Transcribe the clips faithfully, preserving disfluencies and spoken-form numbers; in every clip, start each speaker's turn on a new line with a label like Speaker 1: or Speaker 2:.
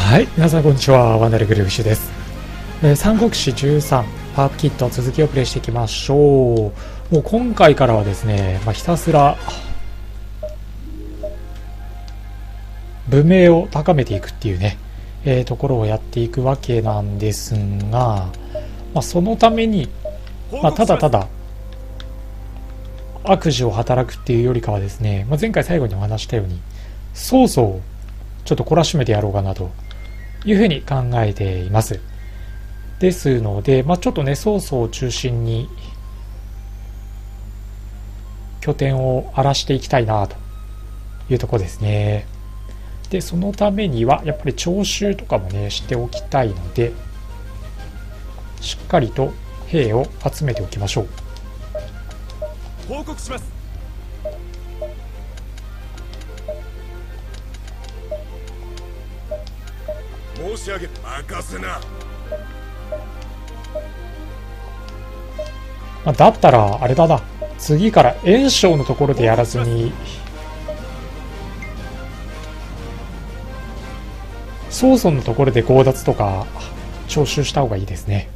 Speaker 1: はい、皆さんこんにちは。ワンダルグルフィッシュです。えー、三国志じゅうさんパープキット続きをプレイしていきましょう。もう今回からはですね、まあ、ひたすら文明を高めていくっていうね、えー、ところをやっていくわけなんですが、まあ、そのために、まあ、ただただ悪事を働くっていうよりかはですね、まあ、前回最後にお話したように曹操をちょっと懲らしめてやろうかなというふうに考えています。ですので、まあ、ちょっとね曹操を中心に拠点を荒らしていきたいなというところですね。でそのためにはやっぱり徴収とかもねしておきたいので、しっかりと兵を集めておきましょう。
Speaker 2: 報告します。申し上げ任せな。
Speaker 1: まあ、だったらあれだな、次から袁紹のところでやらずに曹操のところで強奪とか徴収した方がいいですね。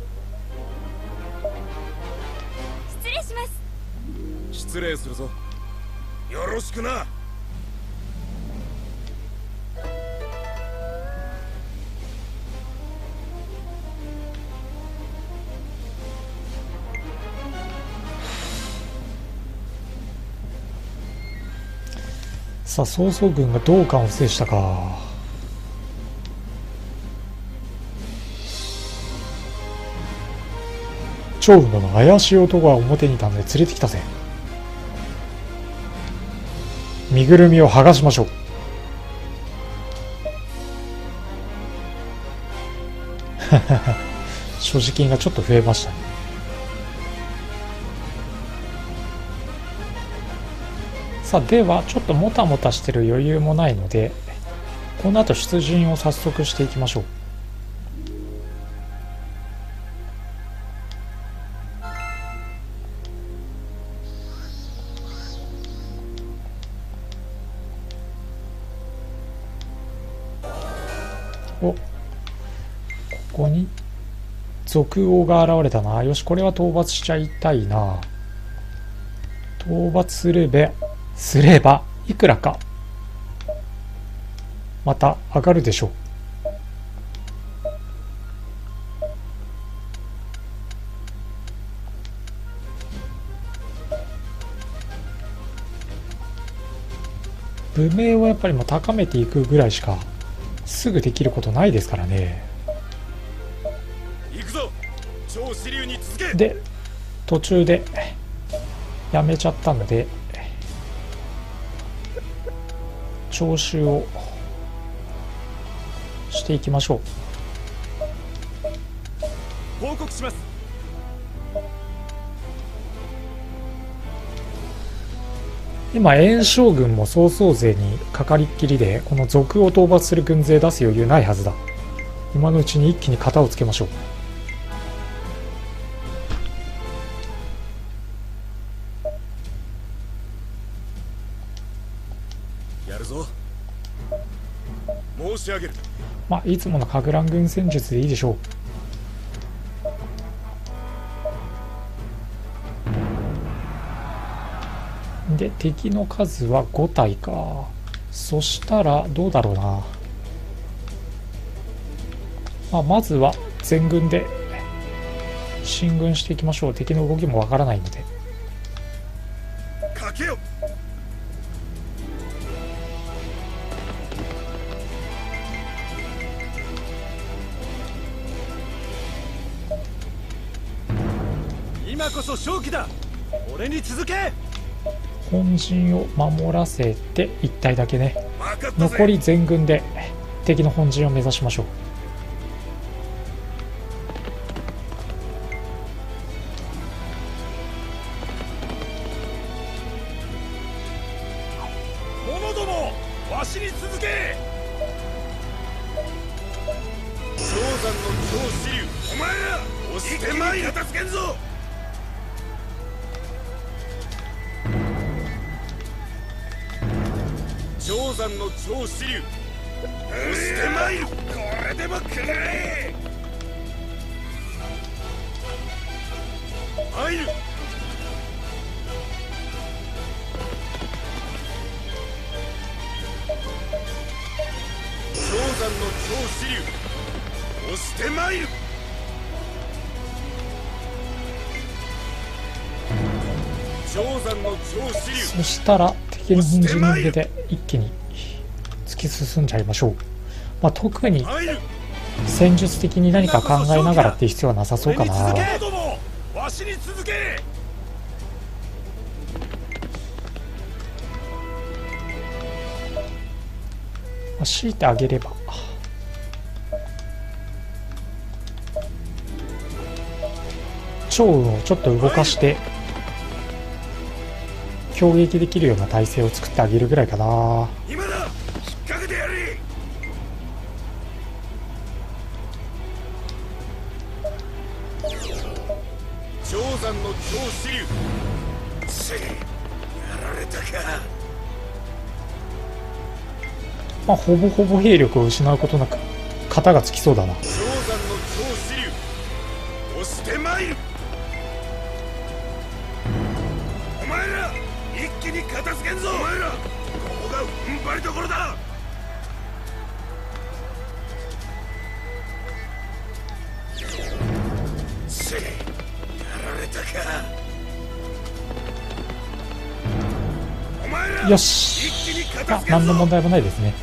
Speaker 3: 失礼します。
Speaker 2: 失礼するぞ。よろしくな。
Speaker 1: さあ曹操軍が道館を制したか。趙雲の怪しい男が表にいたので連れてきたぜ。身ぐるみを剥がしましょう。所持金がちょっと増えましたね。さあではちょっともたもたしてる余裕もないので、この後出陣を早速していきましょう。お、ここに賊王が現れたな。よし、これは討伐しちゃいたいな。討伐すればすればいくらかまた上がるでしょう。武名をやっぱりもう高めていくぐらいしかすぐできることないですからね。
Speaker 2: 行くぞ。超支流に続け。
Speaker 1: で途中でやめちゃったので徴収をしていきましょ
Speaker 2: う。報告します。
Speaker 1: 今袁紹軍も曹操勢にかかりっきりで、この賊を討伐する軍勢出す余裕ないはずだ。今のうちに一気に型をつけましょう。
Speaker 2: やるぞ。申し上げる。
Speaker 1: まあいつものかぐらん軍戦術でいいでしょう。で敵の数はご体か。そしたらどうだろうな。まあ、まずは全軍で進軍していきましょう。敵の動きもわからないので。
Speaker 2: かけよ。今こそ勝機だ。俺に続け。
Speaker 1: 本陣を守らせていち体だけね。残り全軍で敵の本陣を目指しましょう。
Speaker 2: 者ども、わしに続け。氷山の超支流、お前ら押してまいり片付けんぞ。氷山の超支流、押してまいる。 もくらえ。入る。氷山の超支流押してまいる。氷山の超支流。
Speaker 1: そしたら敵の本陣に向けて一気に突き進んじゃいましょう。まあ、特に
Speaker 2: 入る。
Speaker 1: 戦術的に何か考えながらっていう必要はなさそうかな。
Speaker 2: 俺に続け。どもわしに続け。
Speaker 1: まあ、強いてあげれば趙雲をちょっと動かして攻撃できるような体制を作ってあげるぐらいかな。
Speaker 2: 今だ。引っ掛けてやれ。氷山の超支流。せやられたか。
Speaker 1: まあ、ほぼほぼ兵力を失うことなく型がつきそうだな。
Speaker 2: 氷山の超支流押してまいる。お前ら一気に片付けんぞ。お前らここが踏ん張りどころだ。せやられたか。お前ら
Speaker 1: よし、
Speaker 2: 一気に
Speaker 1: あ
Speaker 2: 片付けんぞ。
Speaker 1: 何の問題もないですね。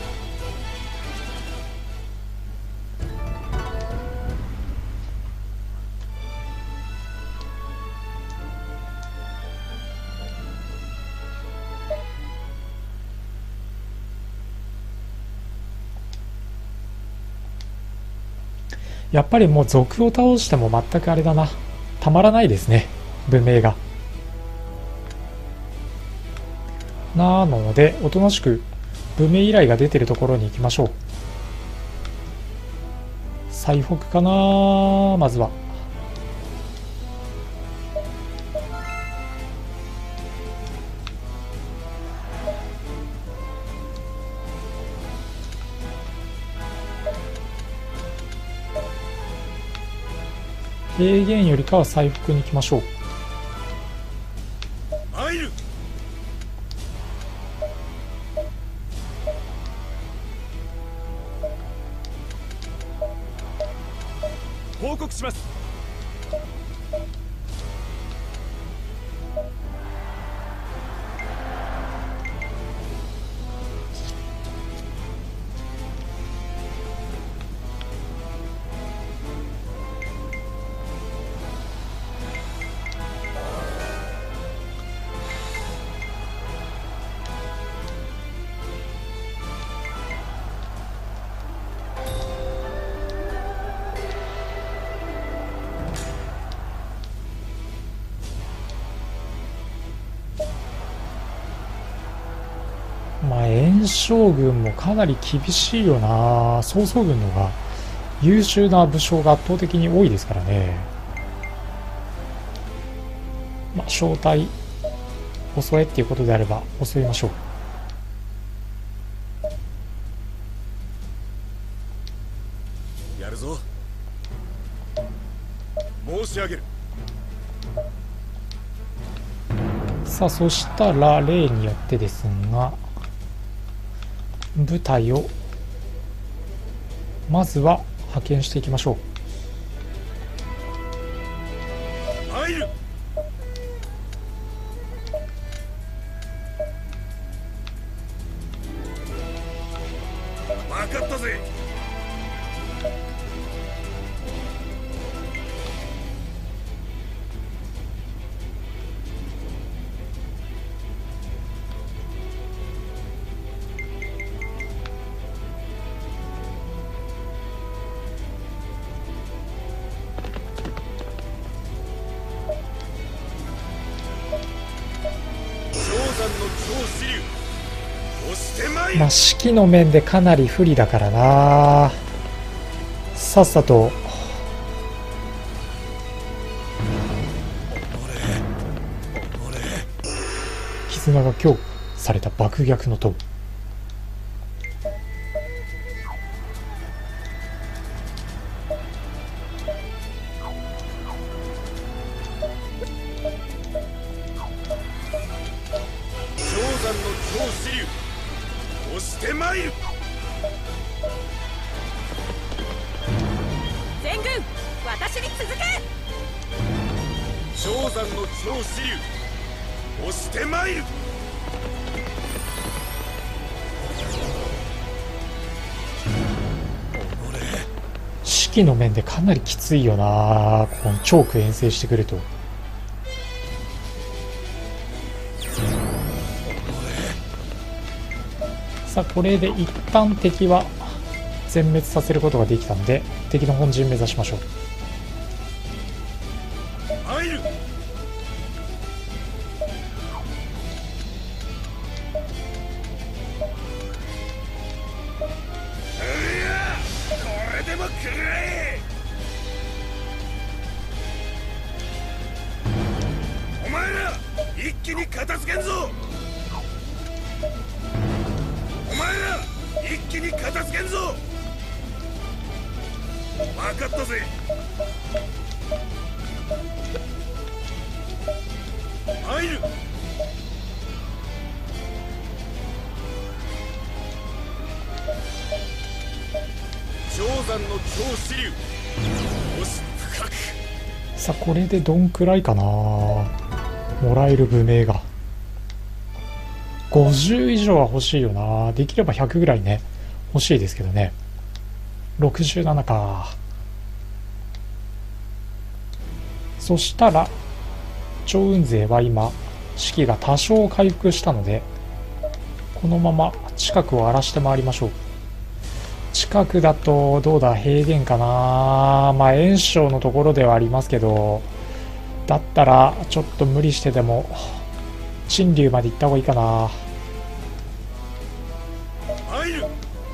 Speaker 1: やっぱりもう賊を倒しても全くあれだな、たまらないですね、文明が。なのでおとなしく文明依頼が出てるところに行きましょう。最北かな、まずは。平原よりかは最北に行きましょう。
Speaker 2: 入る。報告します。
Speaker 1: まあ炎将軍もかなり厳しいよな。曹操軍のが優秀な武将が圧倒的に多いですからね。まあ正体襲えっていうことであれば襲いましょ
Speaker 2: やるぞ。申し上げる。
Speaker 1: う。さあそしたら例によってですが、部隊をまずは派遣していきましょう。
Speaker 2: 入る。分かったぜ。
Speaker 1: まあ指揮の面でかなり不利だからな。さっさと絆が強化された爆逆の塔。
Speaker 3: 私に続け。
Speaker 2: 氷山の超支流押してまいる。
Speaker 1: 士気の面でかなりきついよな、このチョーク遠征してくると。さあこれで一旦敵は全滅させることができたので、敵の本陣目指しましょう。
Speaker 2: 入る。お前ら一気に片付けんぞ。お前ら一気に片付けんぞ。分かったぜ。入る。氷山の超支流押し深く。
Speaker 1: さあこれでどんくらいかな、もらえる武名がごじゅう以上は欲しいよな。できればひゃくぐらいね欲しいですけどね。ろくじゅうななか。そしたら趙雲勢は今士気が多少回復したので、このまま近くを荒らして回りましょう。近くだとどうだ、平原かな。まあ炎章のところではありますけど、だったらちょっと無理してでも陳留まで行った方がいいかな。
Speaker 2: 入る。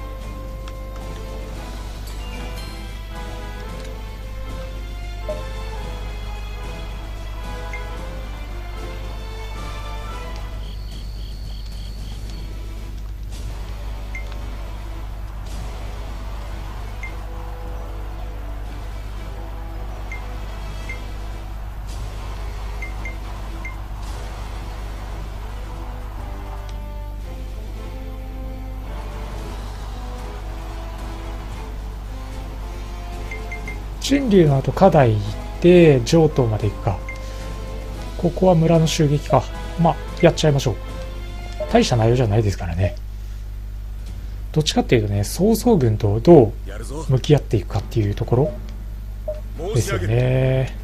Speaker 1: 陳留の後課題行って上東まで行くか。ここは村の襲撃か。まあやっちゃいましょう。大した内容じゃないですからね。どっちかっていうとね、曹操軍とどう向き合っていくかっていうところですよね。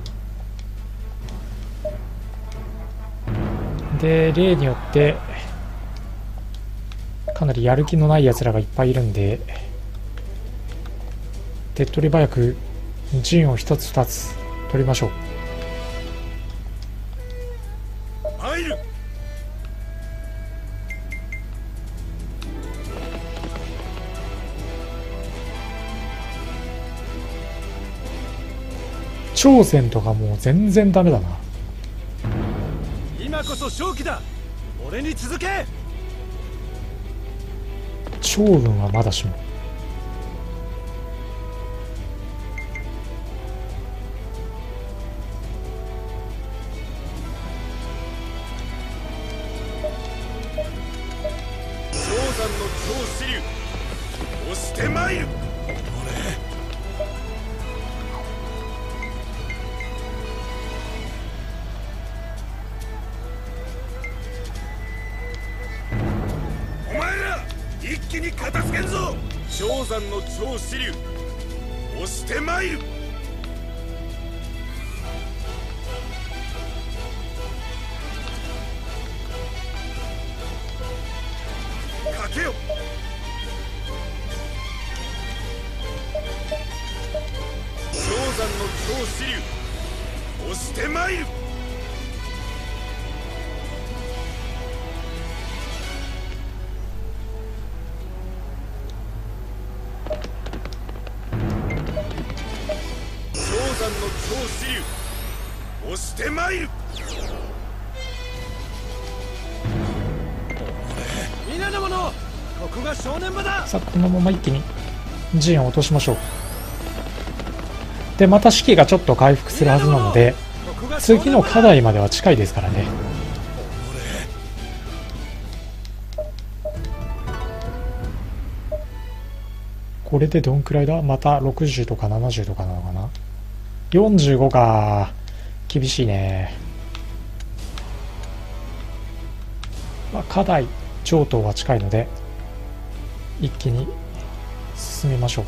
Speaker 1: で例によってかなりやる気のないやつらがいっぱいいるんで、手っ取り早く陣を一つ二つ取りましょう。
Speaker 2: 入る。
Speaker 1: 朝鮮とかもう全然ダメだな。
Speaker 2: 今こそ勝機だ。俺に続け。
Speaker 1: 趙軍はまだしも。
Speaker 2: してまいる。お前ら一気に片付けんぞ。氷山の超支流押してまいる。かけよ。氷山の超支流押してまいる。氷山の超支流押してまいる。皆の者、ここが正念場だ。
Speaker 1: さあこのまま一気に陣を落としましょう。でまた士気がちょっと回復するはずなので、次の課題までは近いですからね。これでどんくらいだ。またろくじゅうとかななじゅうとかなのかな。 よんじゅうごか。厳しいね。まあ、課題上等は近いので一気に進みましょう。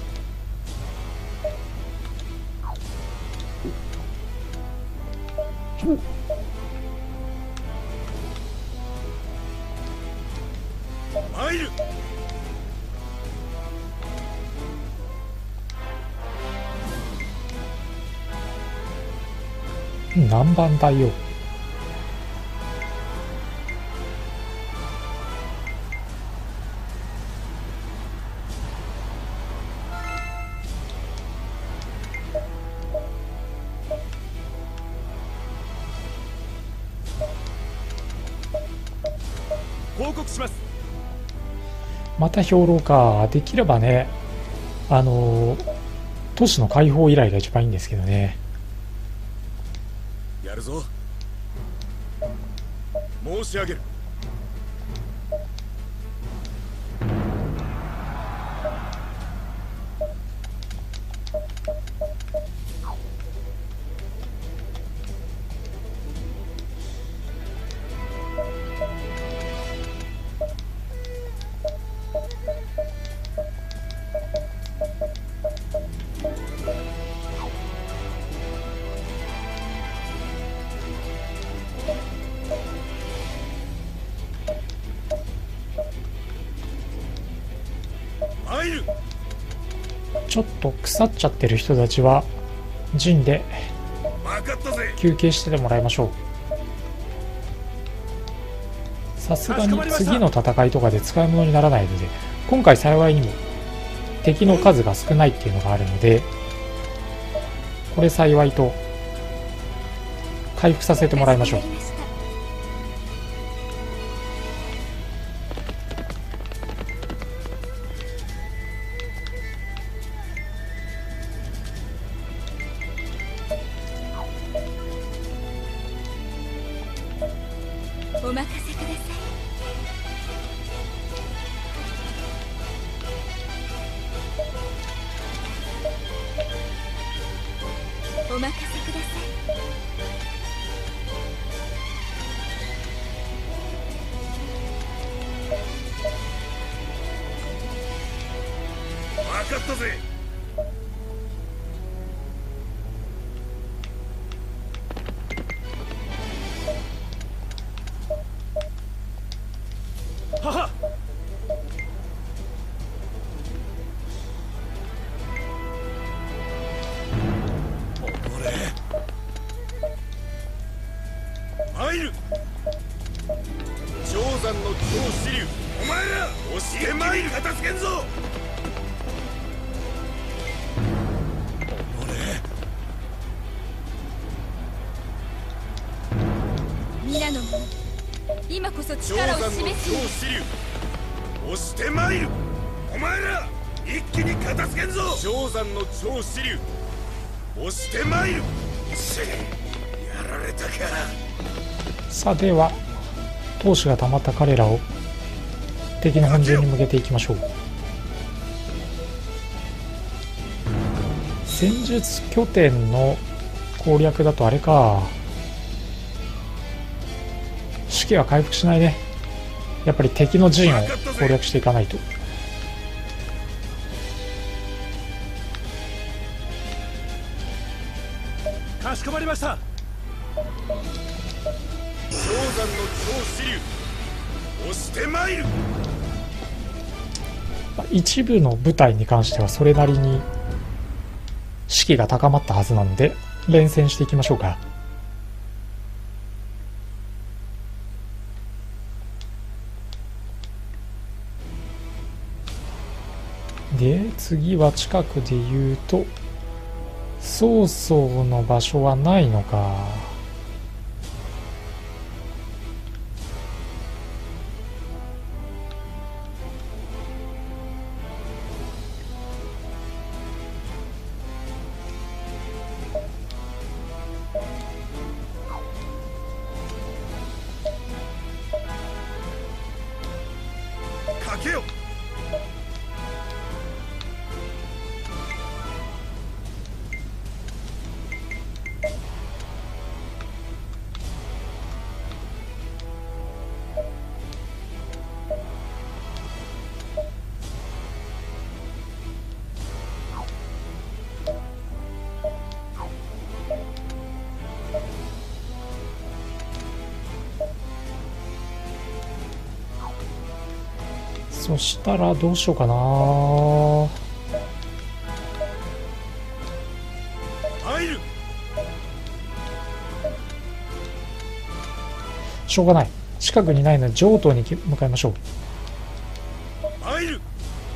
Speaker 2: 参る。
Speaker 1: 何番台よ。
Speaker 2: 報告します。
Speaker 1: また兵糧か。できればね、あの都市の解放依頼が一番いいんですけどね。
Speaker 2: やるぞ。申し上げる。参る。
Speaker 1: ちょっと腐っちゃってる人たちは陣で
Speaker 2: 分かったぜ。
Speaker 1: 休憩しててもらいましょう。さすがに次の戦いとかで使い物にならないので、今回幸いにも敵の数が少ないっていうのがあるので、これ幸いと回復させてもらいましょう。
Speaker 3: お任せください。お任せください。
Speaker 2: 分かったぜ。はは。おれ。参る。頂山の超支流。お前ら押して参る。片付けんぞ。おれ。
Speaker 3: 皆の者、今こそ
Speaker 2: 頂
Speaker 3: 力を
Speaker 2: 山の
Speaker 3: 示すの
Speaker 2: 超支流。押して参る。お前ら一気に片付けんぞ。頂山の超支流。押して参る。せやられたか。
Speaker 1: さあでは闘志が溜まった彼らを敵の本陣に向けていきましょう。戦術拠点の攻略だとあれか、士気は回復しないね。やっぱり敵の陣を攻略していかないと。
Speaker 2: かしこまりました。氷山の超支流。押して参る。
Speaker 1: 一部の部隊に関してはそれなりに士気が高まったはずなので連戦していきましょうか。で次は近くで言うと曹操の場所はないのか。
Speaker 2: かけよ。
Speaker 1: そしたらどうしようかな。
Speaker 2: 入る。
Speaker 1: しょうがない、近くにないので上東に向かいましょう。
Speaker 2: 入る。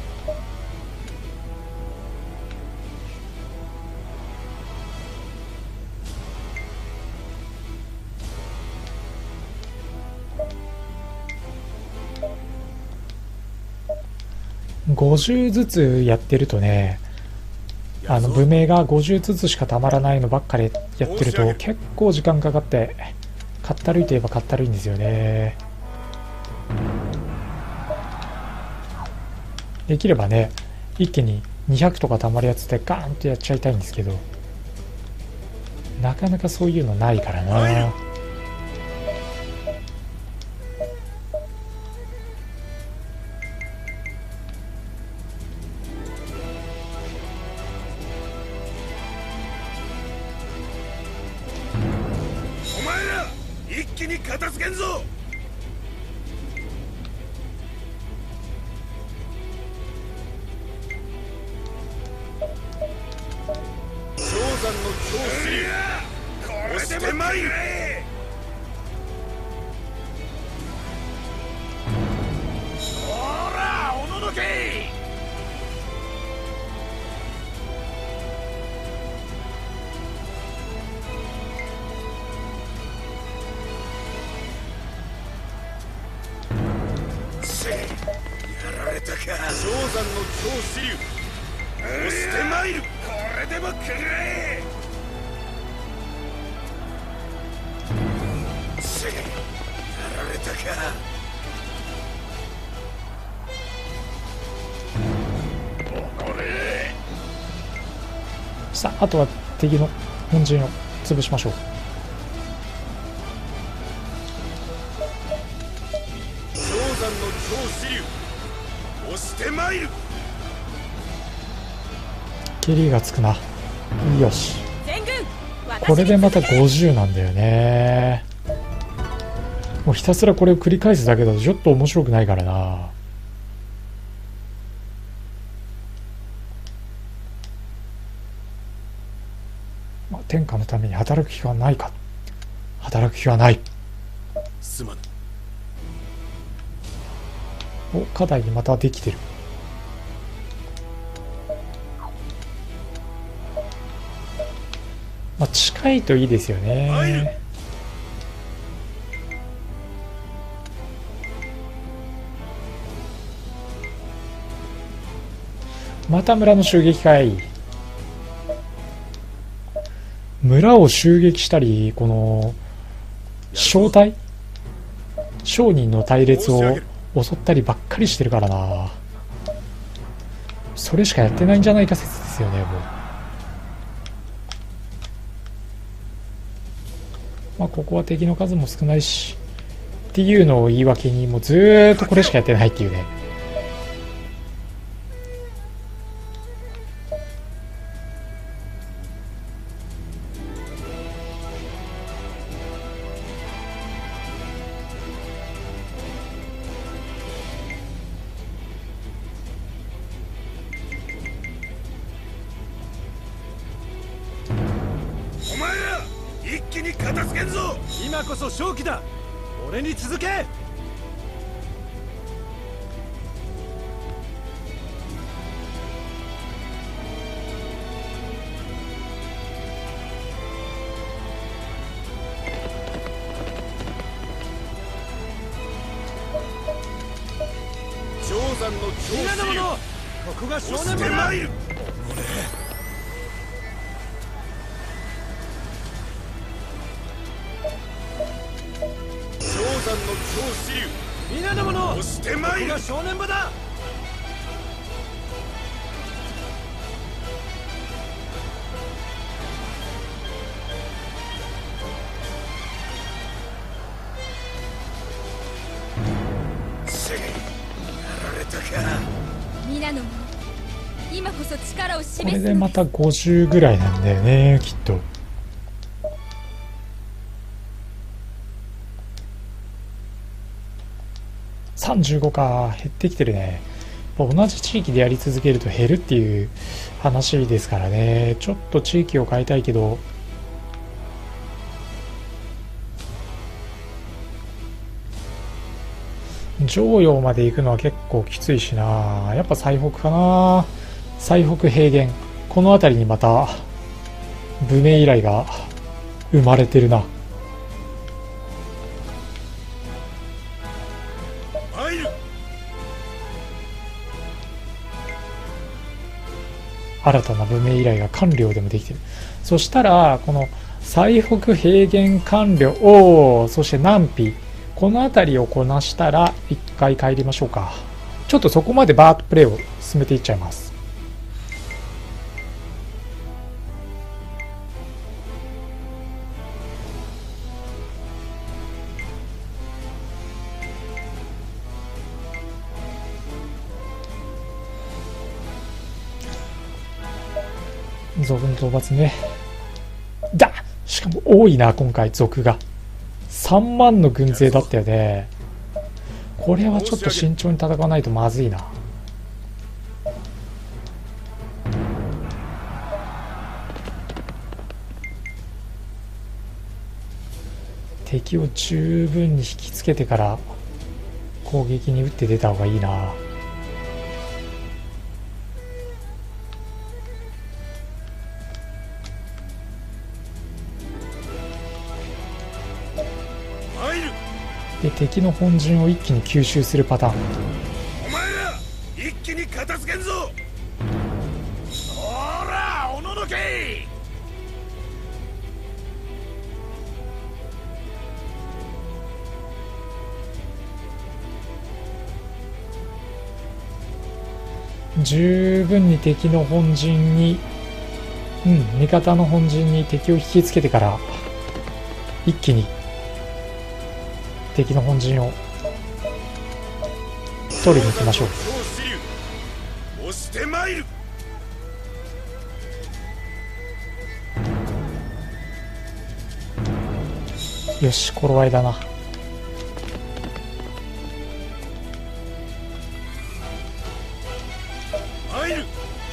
Speaker 1: ごじゅうずつやってるとね、あの武名がごじゅうずつしかたまらないのばっかりやってると結構時間かかって、かったるいといえばかったるいんですよね。できればね、一気ににひゃくとかたまるやつでガーンとやっちゃいたいんですけど、なかなかそういうのないからな。
Speaker 2: お前ら一気に片付けんぞ。氷山の超支流、押してまいる。ほらおののけ。せやられたか。氷山の超支流、押してまいる。これでもくれ。せやられたか。これ
Speaker 1: さあ、あとは敵の本陣を潰しましょう。
Speaker 2: 氷山の超支流、押してまいる。
Speaker 1: 蹴りがつくな。よし、
Speaker 3: 全軍
Speaker 1: これでまたごじゅうなんだよね。もうひたすらこれを繰り返すだけだとちょっと面白くないからな。まあ、天下のために働く気はないか。働く気はない。
Speaker 2: すまぬ。
Speaker 1: お、課題にまたできてる。まあ、近いといいですよね。また村の襲撃かい。村を襲撃したり、この商隊商人の隊列を襲ったりばっかりしてるからな。それしかやってないんじゃないか説ですよね。もうまあここは敵の数も少ないしっていうのを言い訳に、もうずーっとこれしかやってないっていうね。
Speaker 2: お前ら一気に片付けんぞ。
Speaker 4: 今こそ勝機だ。俺に続け。
Speaker 2: 氷山の超
Speaker 4: 皆の
Speaker 2: 支流、
Speaker 4: 者、ここが正
Speaker 2: 押し
Speaker 4: 念場だ。
Speaker 2: てまいる。氷山の超支流、
Speaker 4: 皆の者、
Speaker 2: 押してまいる。
Speaker 4: ここが正念場だ。
Speaker 2: せやられたか。
Speaker 3: 皆の者、今こそ力を示すのです。
Speaker 1: これでまたごじゅうぐらいなんだよね、きっと。 さんじゅうごか。減ってきてるね。同じ地域でやり続けると減るっていう話ですからね。ちょっと地域を変えたいけど、上陽まで行くのは結構きついしな。やっぱ最北かな。最北平原、この辺りにまた武名依頼が生まれてるな。新たな武名依頼が官僚でもできてる。そしたらこの最北平原官僚、おお、そして南皮、この辺りをこなしたら一回帰りましょうか。ちょっとそこまでバーッとプレイを進めていっちゃいます。族の討伐ね。だ、しかも多いな今回族がさんまんの軍勢だったよね。これはちょっと慎重に戦わないとまずいな。敵を十分に引きつけてから攻撃に打って出た方がいいな。で敵の本陣を一気に吸収するパターン。
Speaker 2: お前ら一気に片付けんぞ。ほらおののけ。
Speaker 1: 十分に敵の本陣に、うん味方の本陣に敵を引きつけてから一気に敵の本陣を取りに行きましょう。
Speaker 2: 押して参る。
Speaker 1: よし、頃合いだな。
Speaker 2: 参る。いや、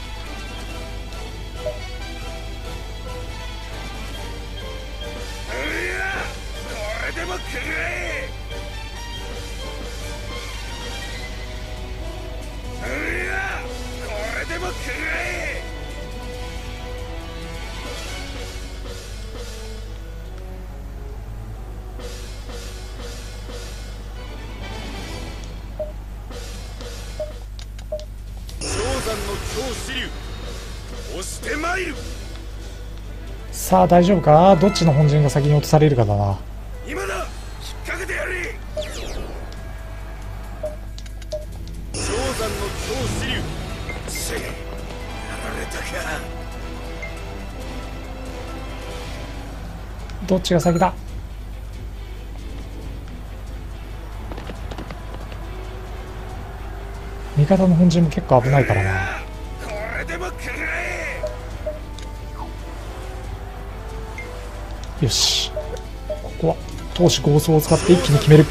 Speaker 2: これでも食え。
Speaker 1: さあ大丈夫か。どっちの本陣が先に落とされるかだな。
Speaker 2: 今だ、引っ掛けてやれ。氷山の超支流。せやられたか。
Speaker 1: どっちが先だ。味方の本陣も結構危ないからな。
Speaker 2: これでも食え。
Speaker 1: よし、ここは投手合奏を使って一気に決める。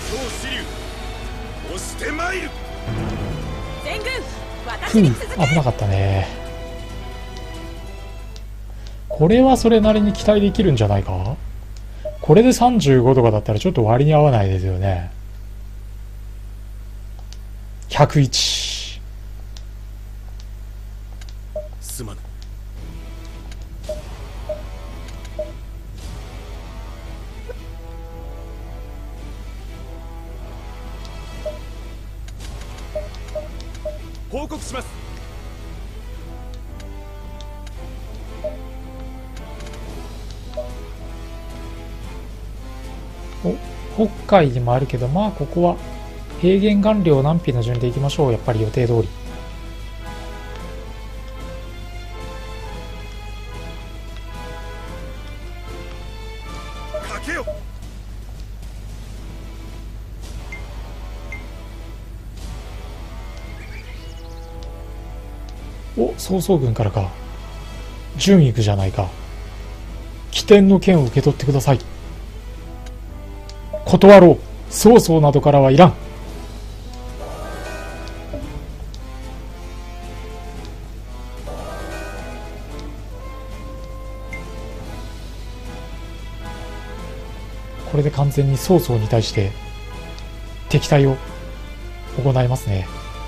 Speaker 1: ふう、危なかったね。これはそれなりに期待できるんじゃないか。これでさんじゅうごとかだったらちょっと割に合わないですよね。ひゃくいち。
Speaker 2: すまない。報告します。
Speaker 1: お、北海にもあるけど、まあここは平原岩稜南皮の順でいきましょう。やっぱり予定通り。
Speaker 2: かけよ。
Speaker 1: お、曹操軍からか。順行くじゃないか。起点の剣を受け取ってください。断ろう。曹操などからはいらん。 これで完全に曹操に対して敵対を行いますね。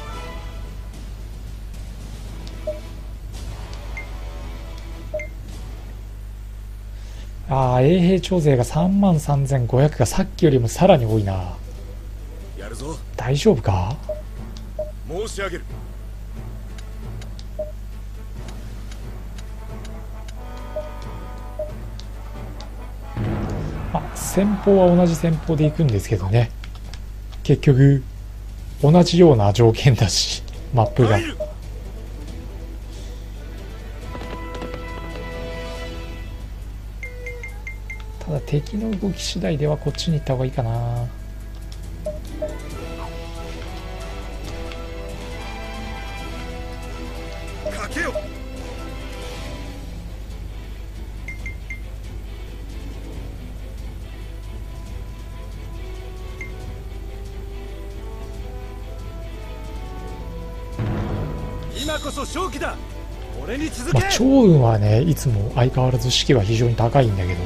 Speaker 1: ああ、衛兵徴税がさんまんさんぜんごひゃくがさっきよりもさらに多いな。
Speaker 2: やるぞ。
Speaker 1: 大丈夫か。
Speaker 2: 申し上げる。
Speaker 1: まあ、戦法は同じ戦法で行くんですけどね、結局同じような条件だし、マップが。ただ敵の動き次第ではこっちに行った方がいいかな。
Speaker 2: かけよ。
Speaker 4: 今こそ勝機だ。俺に続け。
Speaker 1: まあ、趙雲はね、いつも相変わらず士気は非常に高いんだけど、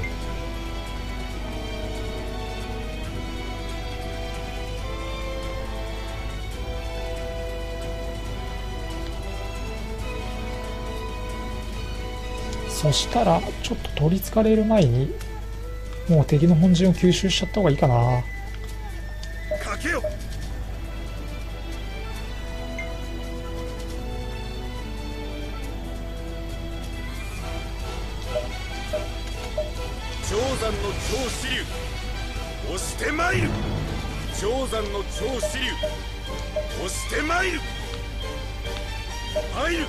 Speaker 1: そしたらちょっと取りつかれる前にもう敵の本陣を吸収しちゃった方がいいかな。
Speaker 2: かけよ。長山の超支流押してまいる。長山の超支流押してまいる。参る。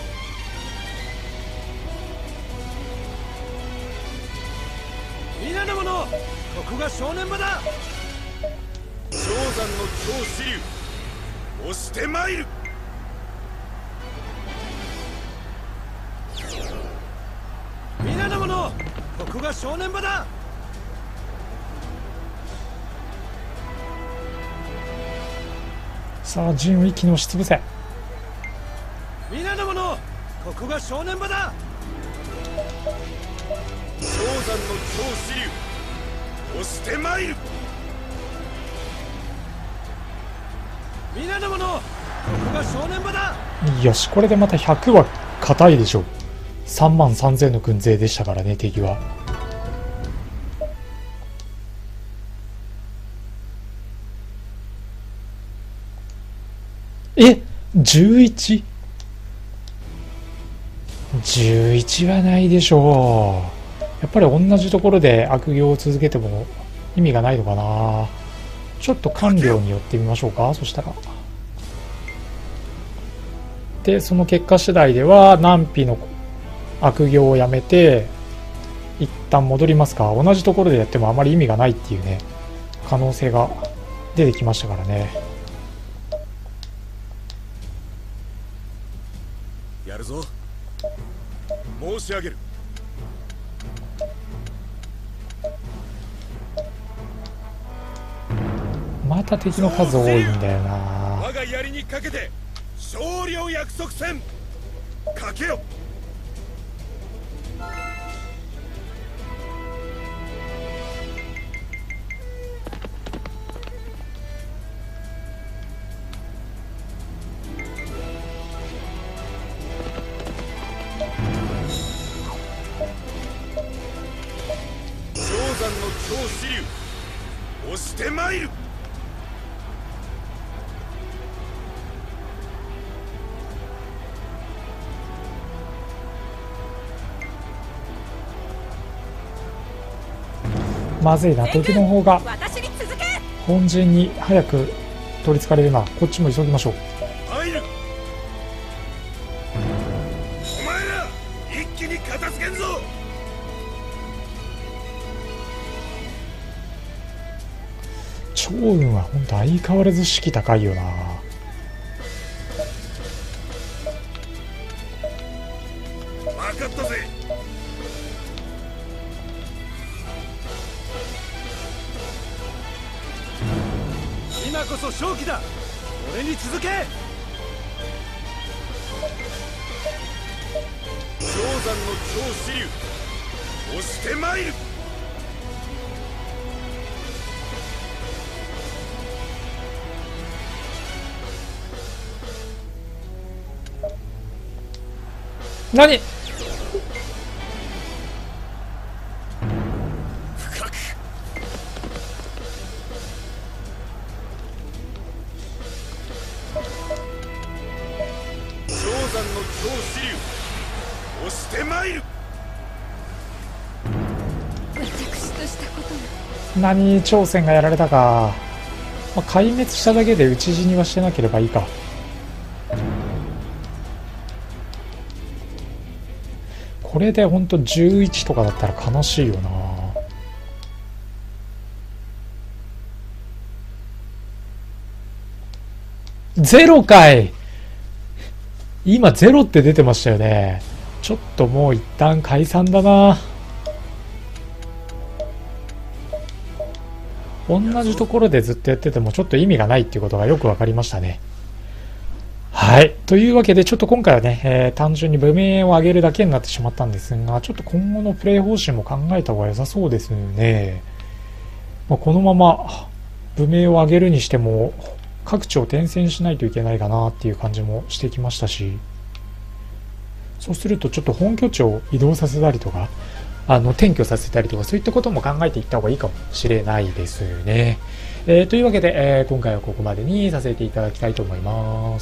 Speaker 4: 皆の者、ここが正念場だ。
Speaker 2: 長山の超支流押してまいる。
Speaker 4: 皆の者、ここが正念場だ。
Speaker 1: さあ陣を一気に押しつぶせ。
Speaker 4: 皆の者、ここが正念場だ。
Speaker 2: 長山の超支流押してまいる。
Speaker 4: 皆の者、ここが正念場だ。
Speaker 1: よし、これでまたひゃくは硬いでしょう。さんまんさんぜんの軍勢でしたからね、敵は。え じゅういち?じゅういち はないでしょう。やっぱり同じところで悪行を続けても意味がないのかな。ちょっと官僚に寄ってみましょうか。そしたらで、その結果次第では南否の悪行をやめて一旦戻りますか。同じところでやってもあまり意味がないっていうね、可能性が出てきましたからね。
Speaker 2: やるぞ。申し上げる。
Speaker 1: また敵の数多いんだよな。
Speaker 2: 我が槍にかけて勝利を約束せん。かけよ。長山の超支流押してまいる。
Speaker 1: まずいな、敵の方が
Speaker 3: 私に続け。
Speaker 1: 本陣に早く取りつかれるな。こっちも急ぎましょう。
Speaker 2: 入る。お前ら一気に片付けんぞ。
Speaker 1: 趙雲は本当相変わらず士気高いよな。
Speaker 2: 分かったぜ。
Speaker 4: 今こそ勝機だ。俺に続け。
Speaker 2: 長山の超支流押してまいる。
Speaker 1: 何？
Speaker 2: 深く氷山の超支流押してまいる。
Speaker 3: 私としたことが
Speaker 1: 何？朝鮮がやられたか。まあ、壊滅しただけで討ち死にはしてなければいいか。これでほんとじゅういちとかだったら悲しいよな。ゼロかい。今ゼロって出てましたよね。ちょっともう一旦解散だな。同じところでずっとやっててもちょっと意味がないっていうことがよく分かりましたね。はい。というわけで、ちょっと今回はね、えー、単純に武名を上げるだけになってしまったんですが、ちょっと今後のプレイ方針も考えた方が良さそうですね。まあ、このまま武名を上げるにしても、各地を転戦しないといけないかなっていう感じもしてきましたし、そうするとちょっと本拠地を移動させたりとか、あの転居させたりとか、そういったことも考えていった方がいいかもしれないですね。えー、というわけで、えー、今回はここまでにさせていただきたいと思います。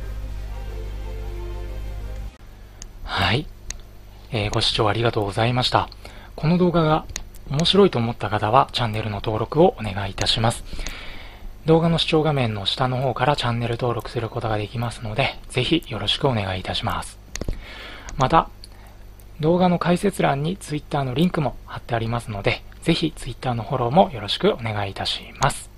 Speaker 5: はい、えー、ご視聴ありがとうございました。この動画が面白いと思った方はチャンネルの登録をお願いいたします。動画の視聴画面の下の方からチャンネル登録することができますので、ぜひよろしくお願いいたします。また、動画の解説欄に Twitter のリンクも貼ってありますので、ぜひ Twitter のフォローもよろしくお願いいたします。